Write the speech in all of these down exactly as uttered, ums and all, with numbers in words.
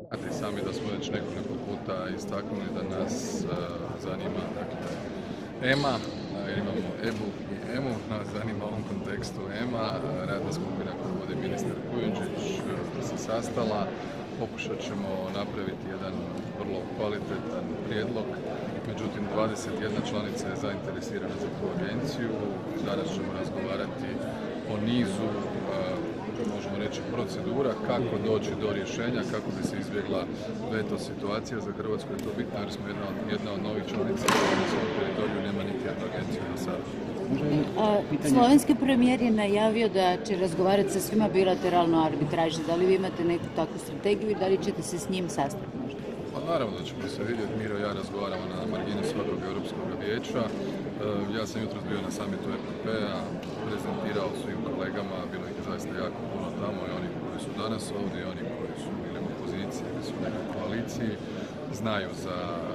Znate sami da smo već nekoliko puta istaknuli da nas uh, zanima dakle, E M A, uh, imamo E B U i E M U, nas zanima u ovom kontekstu E M A, radna skupina koju vodi ministar Kujundžić uh, se sastala, pokušat ćemo napraviti jedan vrlo kvalitetan prijedlog, međutim dvadeset jedna članica je zainteresirana za tu agenciju, danas ćemo razgovarati o nizu uh, možemo reći procedura kako doći do rješenja, kako bi se izbjegla veto situacija. Za Hrvatsku je to bitno jer smo jedna od, jedna od novih članica koja na svom teritoriju nema niti jednu agenciju do sada. Slovenski premijer je najavio da će razgovarati sa svima bilateralno o arbitraži. Da li vi imate neku takvu strategiju i da li ćete se s njim sastati možda? Pa naravno da ćemo se vidjeti, Miro i ja razgovaramo na margini svakog Europskog vijeća. Ja sam jutros bio na samitu E P P-a, prezentirao svim kolegama, bilo ih je zaista jako puno tamo i oni koji su danas ovdje i oni koji su bili u opoziciji ili su bili u koaliciji, znaju za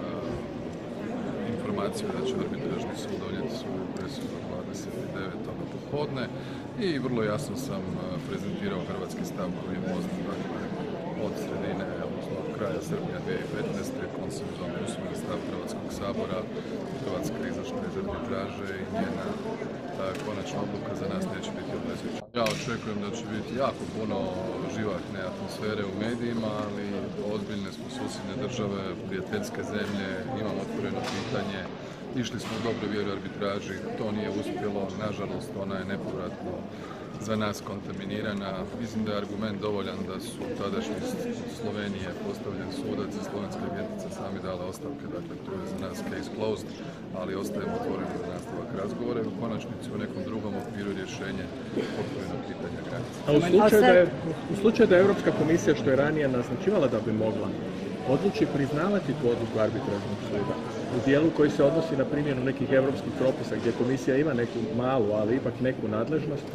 informaciju da će arbitražni sud donijeti svoju presudu dvadeset devetog popodne i vrlo jasno sam prezentirao hrvatski stav koji je poznat, dakle, od sredine, odnosno od kraja srpnja dvije tisuće petnaeste. Konsenzom usvojen stav Hrvatskog sabora, Hrvatska je izašla iz arbitraže i njena konačna odluka za nas neće biti obvezujuća. Ja očekujem da će biti jako puno živahne atmosfere u medijima, ali ozbiljne smo susjedne države, prijateljske zemlje, imamo otvoreno pitanje. Išli smo u dobroj vjeri arbitraži, to nije uspjelo, nažalost ona je nepovratno za nas kontaminirana. Mislim da je argument dovoljan da su tadašnji Slovenije postavljen sudac i slovenska agentica sami dala ostavke, dakle to je za nas case closed, ali ostajemo otvoreni za nastavak razgovora i u konačnici u nekom drugom okviru rješenje otvorenog pitanja granica. A u slučaju, da je, u slučaju da je Europska komisija, što je ranije naznačivala da bi mogla, odluči priznavati tu odluku arbitražnog suda u dijelu koji se odnosi na primjenu nekih europskih propisa gdje komisija ima neku malu, ali ipak neku nadležnost,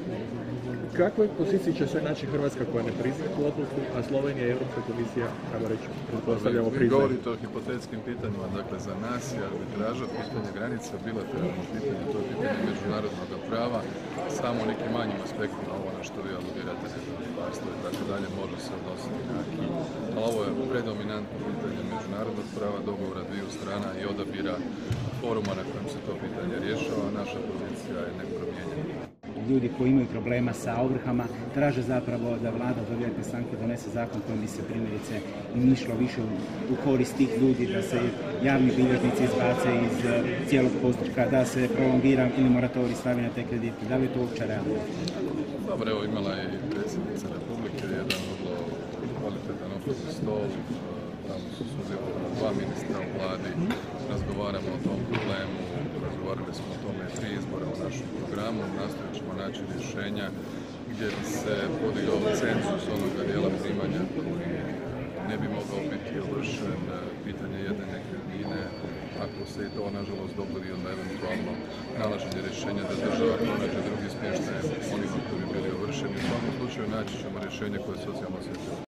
u kakvoj poziciji će se naći Hrvatska koja ne prizna tu odluku, a Slovenija i Europska komisija, kako reći, pretpostavljamo priznaju? Vi govorite o hipotetskim pitanjima, dakle za nas je arbitraža pitanje granica bilateralno pitanje, to je pitanje međunarodnog prava, samo nekim manjim aspektima ovo na što vi aludirate za ribarstvo i tako dalje može se odnositi na aki, ali ovo je predominantno pitanje međunarodnog prava, dogovora dviju strana i odabira foruma na kojem se to pitanje rješava, naša pozicija je nepromijenjena. Ljudi koji imaju problema sa ovrhama traže zapravo da vlada do direktne sankcije donese zakon kojim bi se primjerice išlo više u korist tih ljudi, da se javni bilježnici izbace iz cijelog postupka, da se prolongira ili moratorij stavi na te kredite. Da li je to uopće realno? Dobro, evo imala je i predsjednica Republike jedan vrlo kvalitetan okrugli stol, tamo su sudjelovali dva ministra u vladi, razgovaramo o tom problemu, razgovarali smo o tome tri izbora u našem programu, nastojat ćemo naći rješenja gdje bi se podigao cenzus onoga dijela primanja koji ne bi mogao biti ovršen, pitanje jedne nekretnine, ako se i to nažalost dogodi, onda eventualno nalaženje rješenja da država pronađe drugi smještaj onima koji bi bili ovršeni. U svakom slučaju naći ćemo rješenje koje je socijalno osjetljivo.